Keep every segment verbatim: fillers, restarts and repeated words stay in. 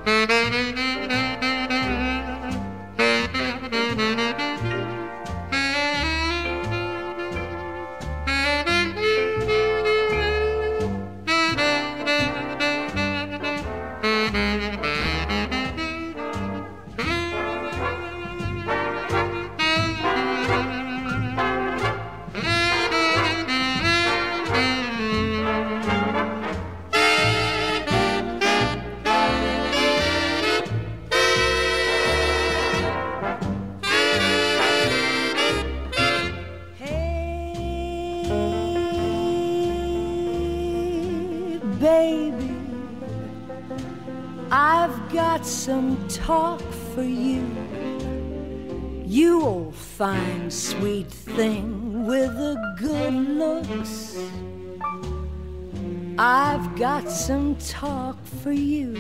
Baby, I've got some talk for you. You old fine sweet thing with the good looks. I've got some talk for you.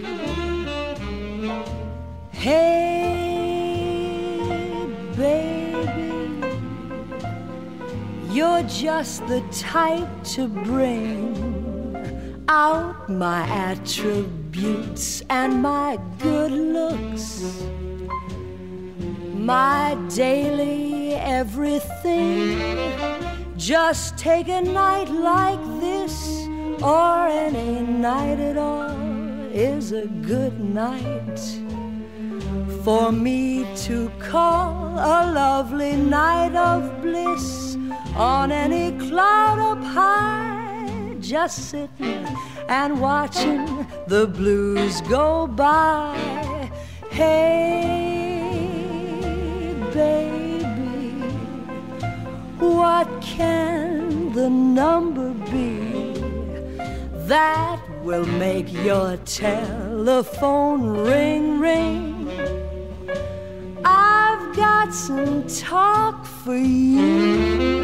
Hey, baby, you're just the type to bring out my attributes and my good looks, my daily everything. Just take a night like this, or any night at all is a good night for me to call a lovely night of bliss. On any cloud up high, just sitting and watching the blues go by. Hey, baby, what can the number be that will make your telephone ring, ring? I've got some talk for you.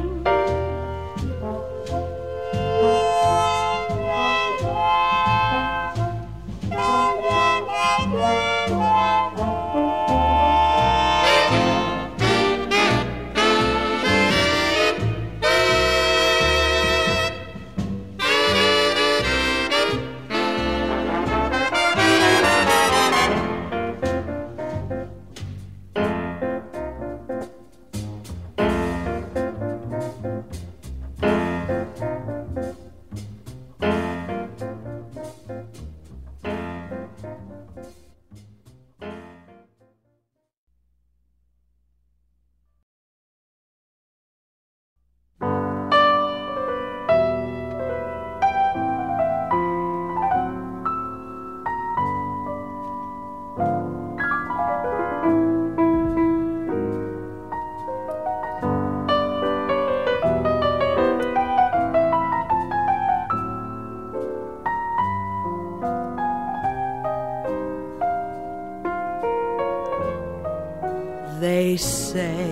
They say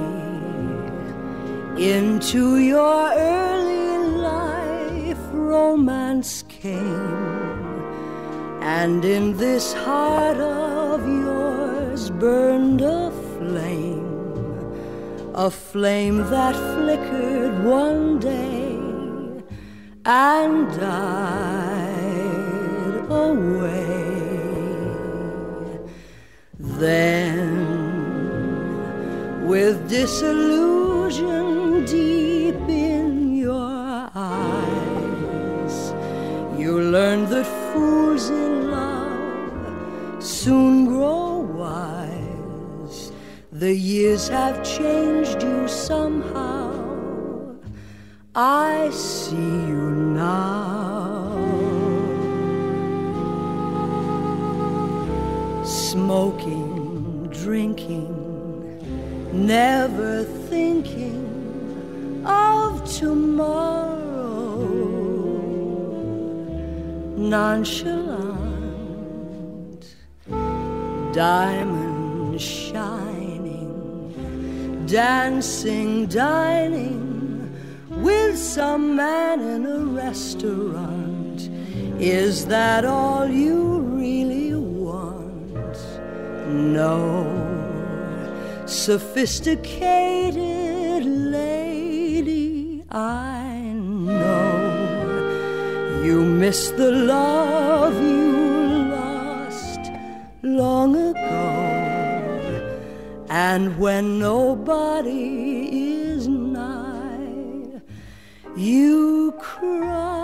into your early life romance came, and in this heart of yours burned a flame, a flame that flickered one day and died away. Then with disillusion deep in your eyes, you learn that fools in love soon grow wise. The years have changed you somehow, I see you now. Smoking, drinking, never thinking of tomorrow, nonchalant, diamond shining, dancing, dining with some man in a restaurant. Is that all you really want? No. Sophisticated lady, I know you miss the love you lost long ago. And when nobody is nigh, you cry.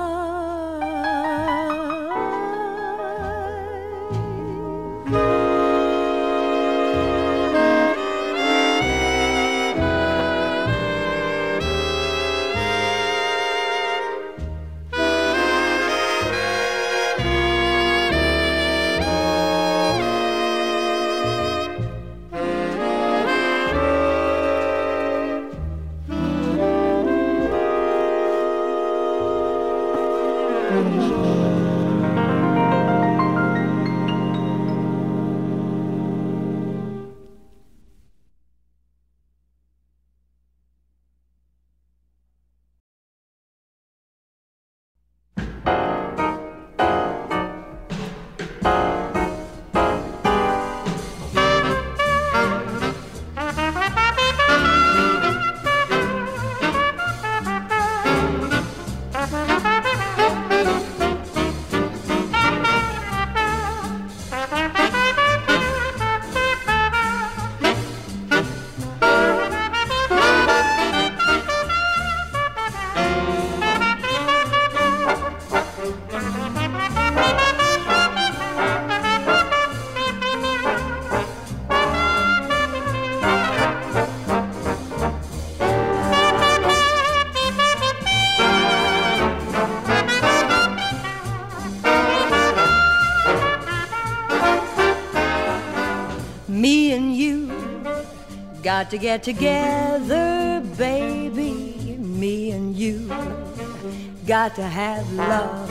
Me and you got to get together, baby. Me and you got to have love.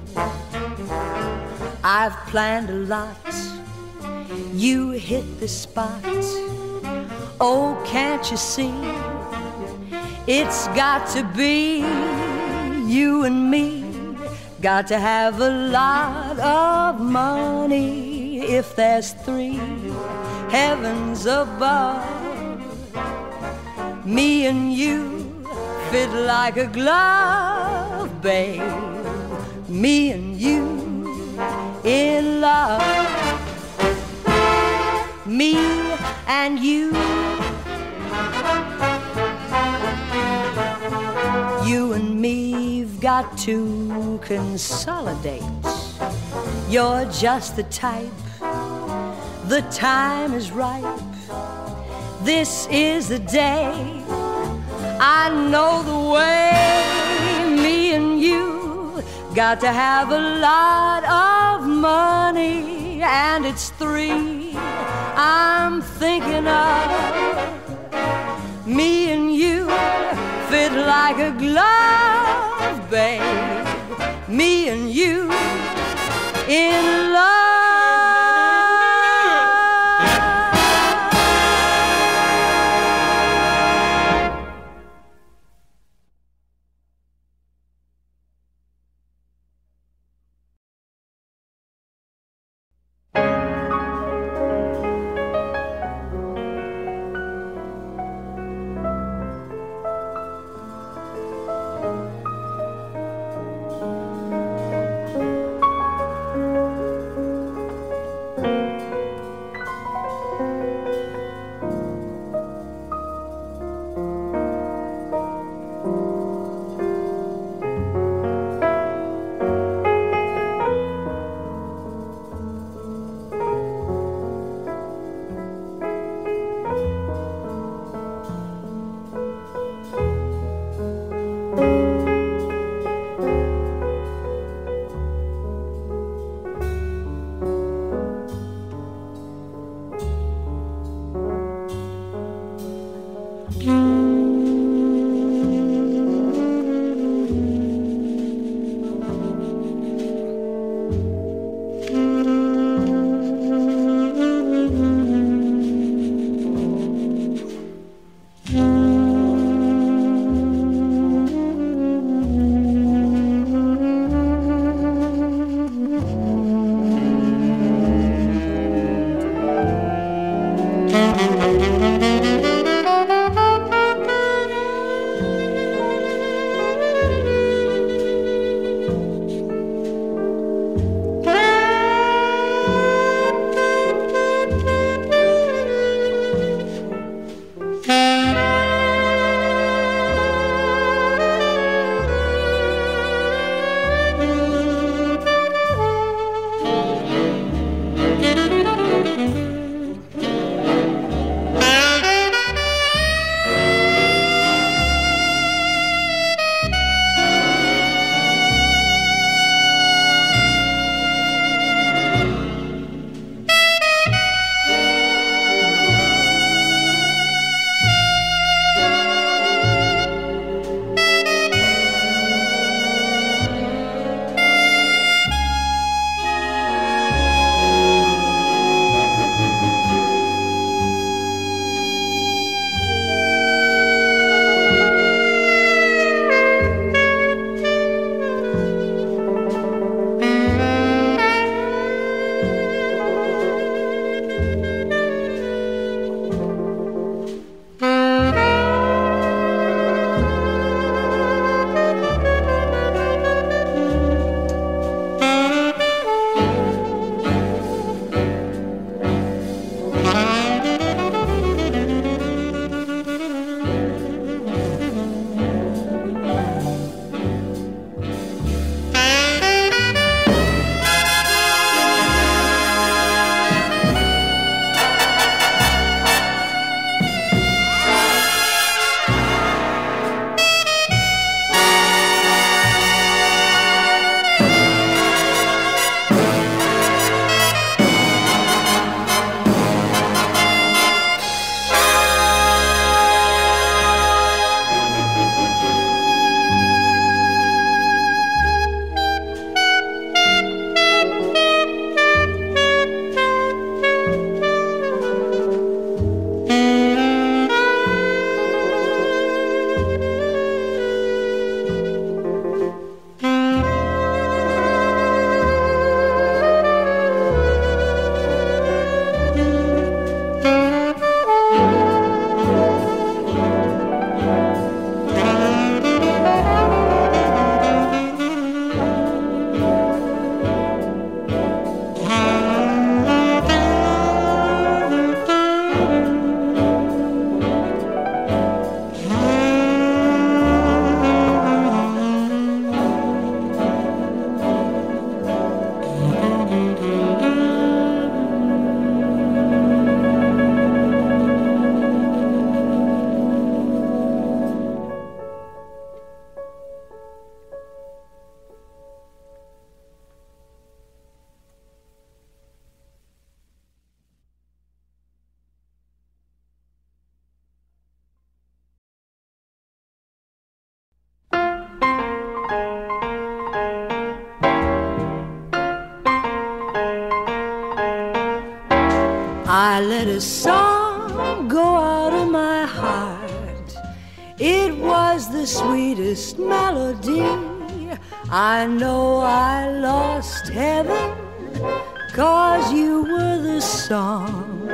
I've planned a lot. You hit the spot. Oh, can't you see? It's got to be you and me. Got to have a lot of money if there's three heavens above. Me and you fit like a glove, babe. Me and you in love. Me and you. You and me've got to consolidate. You're just the type, the time is ripe. This is the day, I know the way. Me and you got to have a lot of money, and it's three I'm thinking of. Me and you fit like a glove, babe. Me and you in love. I let a song go out of my heart. It was the sweetest melody. I know I lost heaven, 'cause you were the song.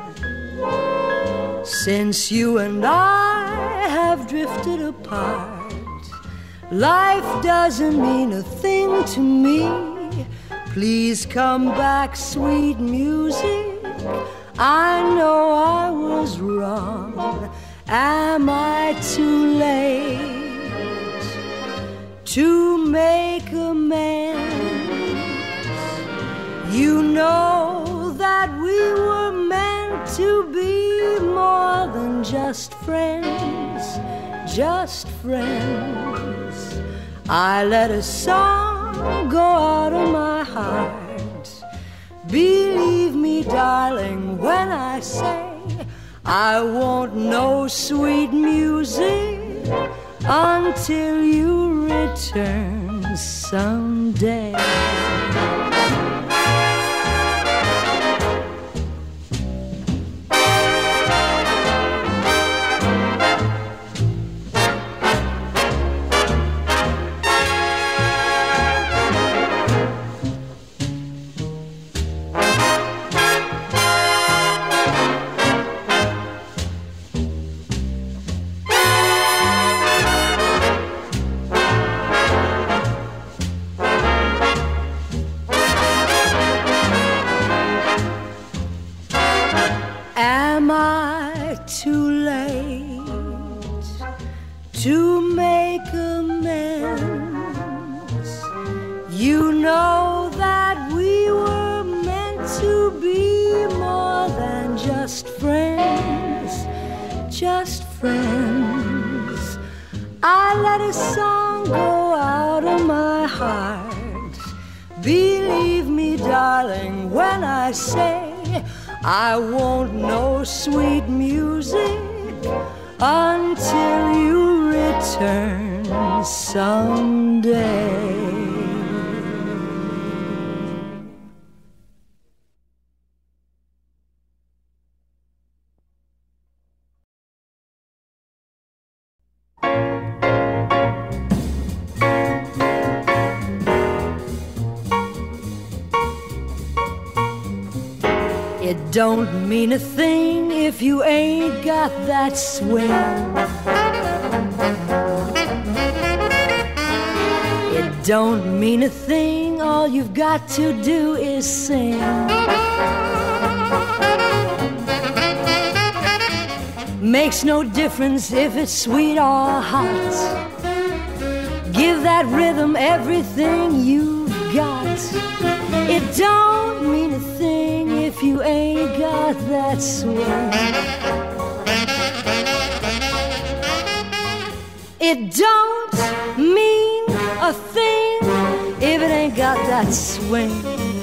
Since you and I have drifted apart, life doesn't mean a thing to me. Please come back, sweet music. I know I was wrong. Am I too late to make amends? You know that we were meant to be more than just friends, just friends. I let a song go out of my heart. Believe me, darling, when I say I won't know sweet music until you return someday. Am I too late to make amends? You know that we were meant to be more than just friends, just friends. I let a song go out of my heart. Believe me, darling, when I say I won't know sweet music until you return someday. It don't mean a thing if you ain't got that swing. It don't mean a thing, all you've got to do is sing. Makes no difference if it's sweet or hot. Give that rhythm everything you've got. It don't mean a thing if you ain't got that swing. It don't mean a thing if it ain't got that swing.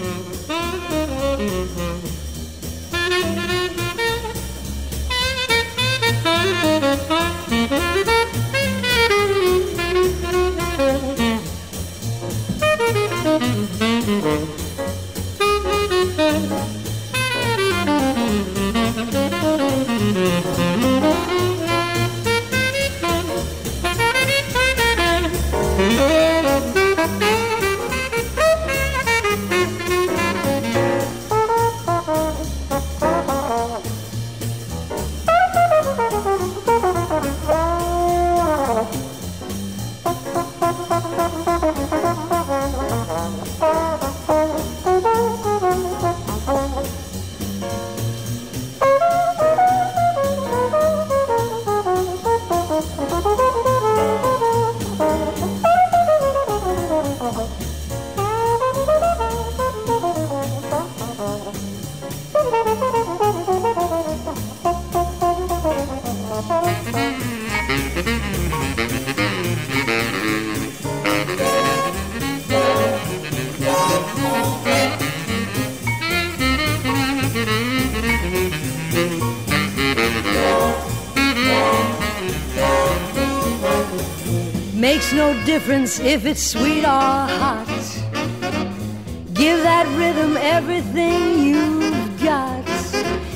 Makes no difference if it's sweet or hot. Give that rhythm everything you've got.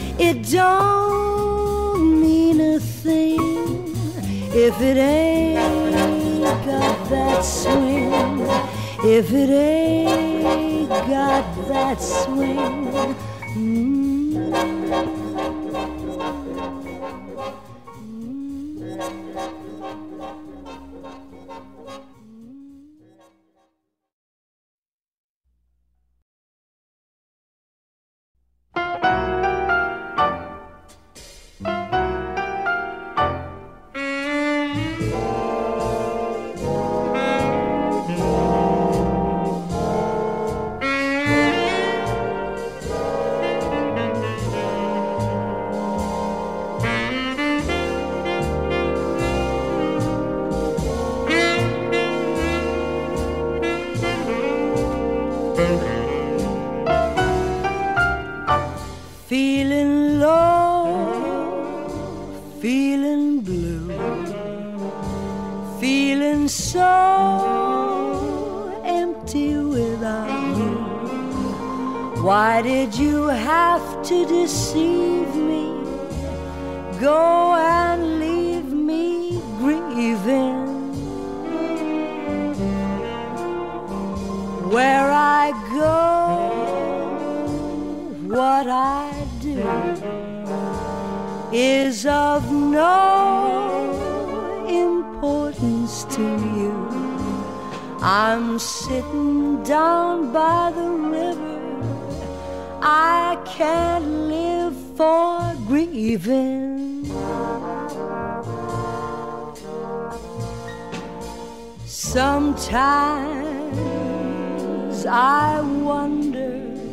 don't mean a thing if it ain't got that swing, if it ain't got that swing. Mm. Feeling low, feeling blue, feeling so empty without you. Why did you have to deceive me? Go and leave me grieving. Where I go, what I do is of no importance to you. I'm sitting down by the river, I can't live for grieving. Sometimes I wonder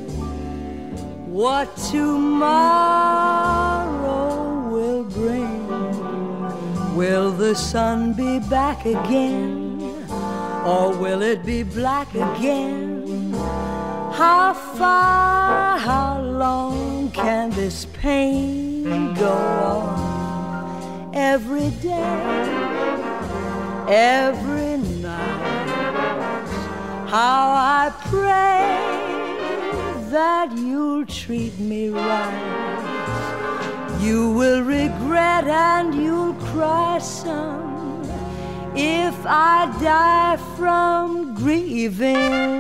what tomorrow will bring. Will the sun be back again, or will it be black again? How far, how long can this pain go on? Every day, every night, how I pray that you'll treat me right. You will regret and you'll cry some if I die from grieving.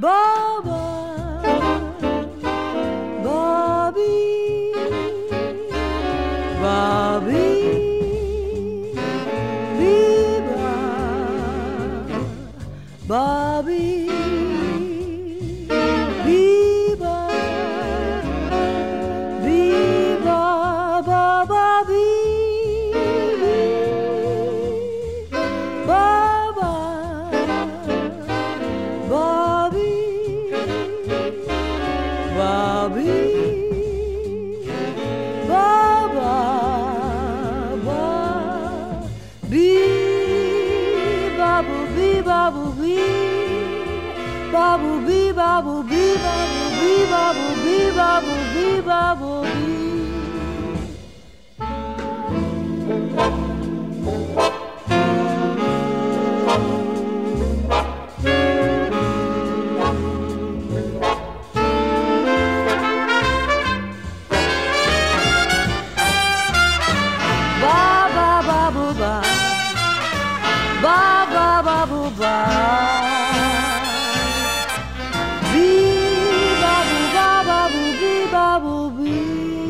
Baba, Bobby, Bobby, Biba, Bobby, Biba, Biba, Baba, Baba, Bobby, Bobby, Baba, Bee, Babu, Bee, Babu, Bee, Babu, Bee, Babu, Bee, Babu, Bee, Babu, Bee, Babu, Bee, Babu, Bee. Ba ba ba boo ba, bee ba boo ba ba boo bee ba boo bee.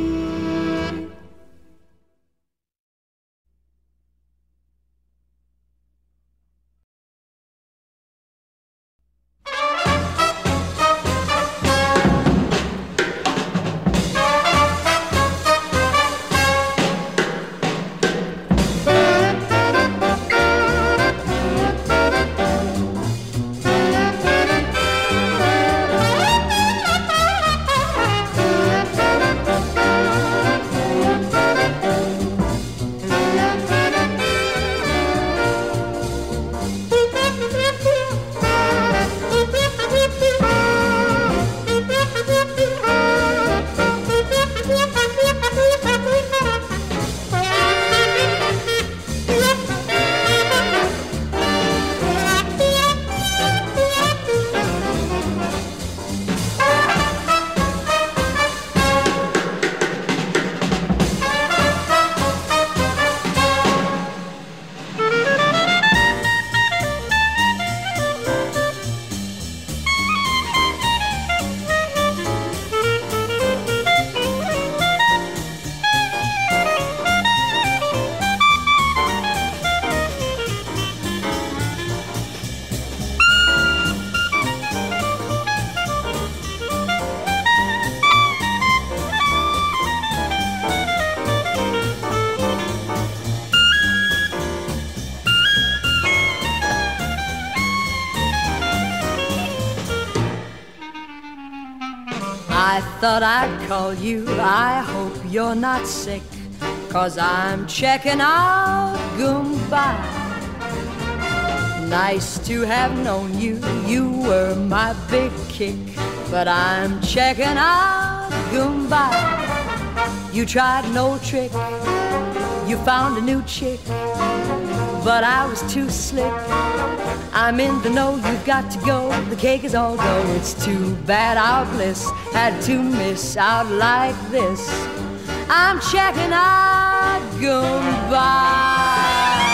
I thought I'd call you, I hope you're not sick, 'cause I'm checking out goodbye. Nice to have known you, you were my big kick, but I'm checking out goodbye. You tried no trick, you found a new chick, but I was too slick. I'm in the know, you've got to go, the cake is all dough. It's too bad our bliss had to miss out like this. I'm checking out goodbye.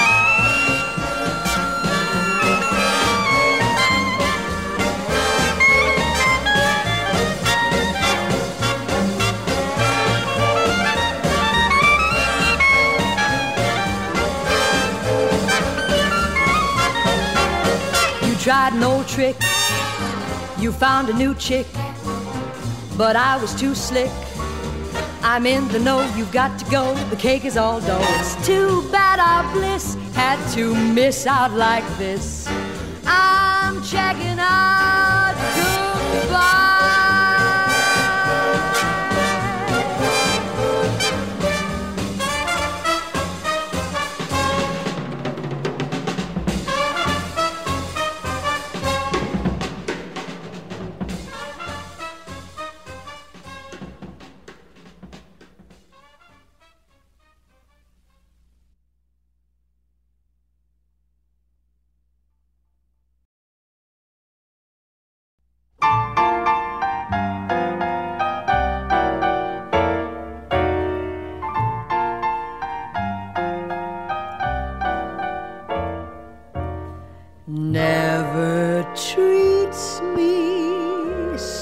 Tried no trick, you found a new chick, but I was too slick. I'm in the know, you've got to go, the cake is all dough. It's too bad our bliss had to miss out like this. I'm checking out goodbye.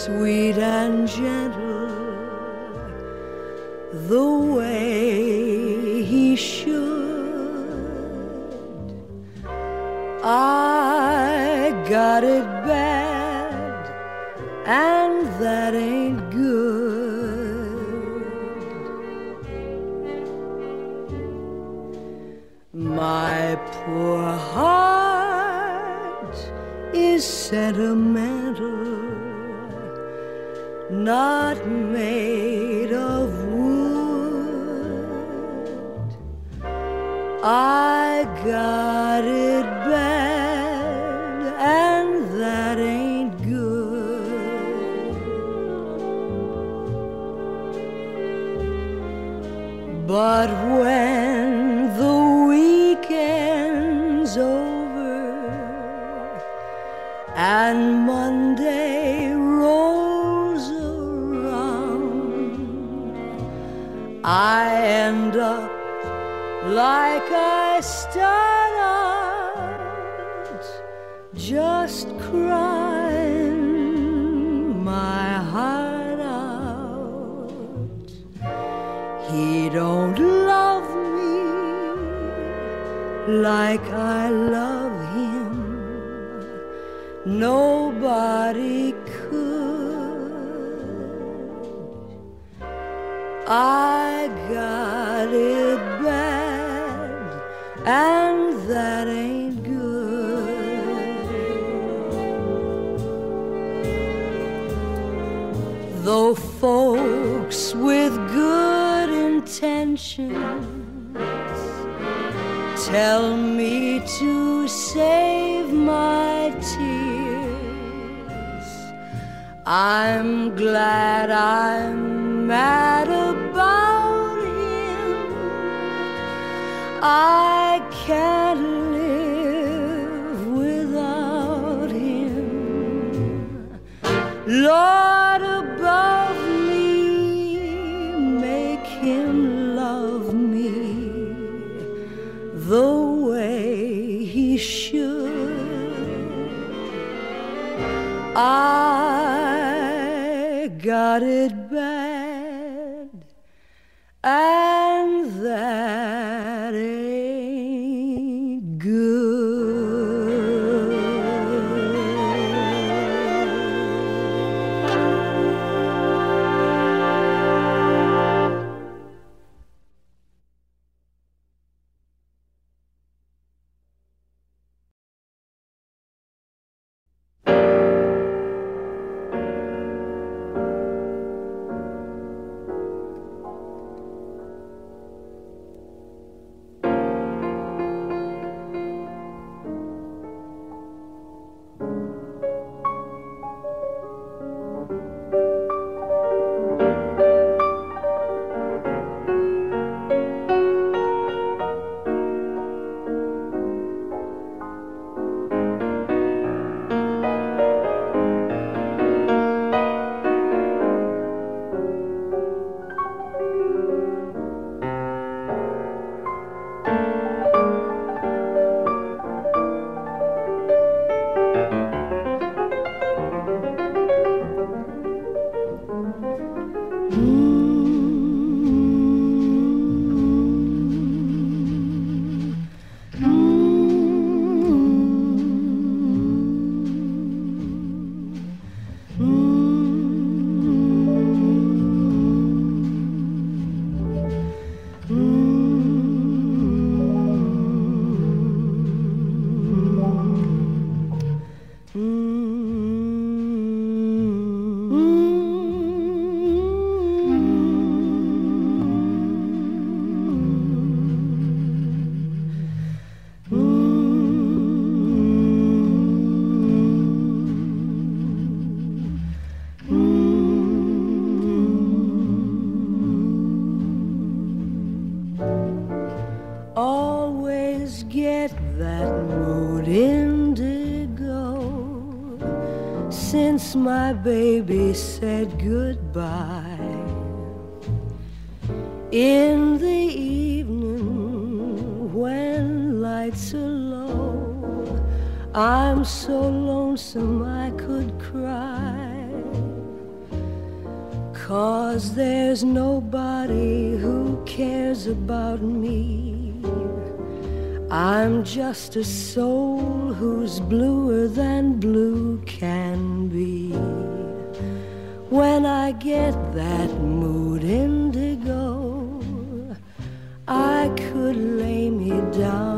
sweet and gentle, the way he should. I got it bad, and that ain't good. My poor heart is sentimental, not made of wood. I got it bad, and that ain't good. But when the weekend's over and Monday rolls around, I end up like I start out, just crying my heart out. He don't love me like I love him, nobody could. I got it bad, and that ain't good. Though folks with good intentions tell me to save my tears, I'm glad I'm mad about him. I can't live without him. Lord above me, make him love me the way he should. I got it bad, and that ain't good. Always get that mood indigo since my baby said goodbye. In the evening when lights are low, I'm so lonesome I could cry. 'cause there's nobody who cares about me. I'm just a soul who's bluer than blue can be. When I get that mood indigo, I could lay me down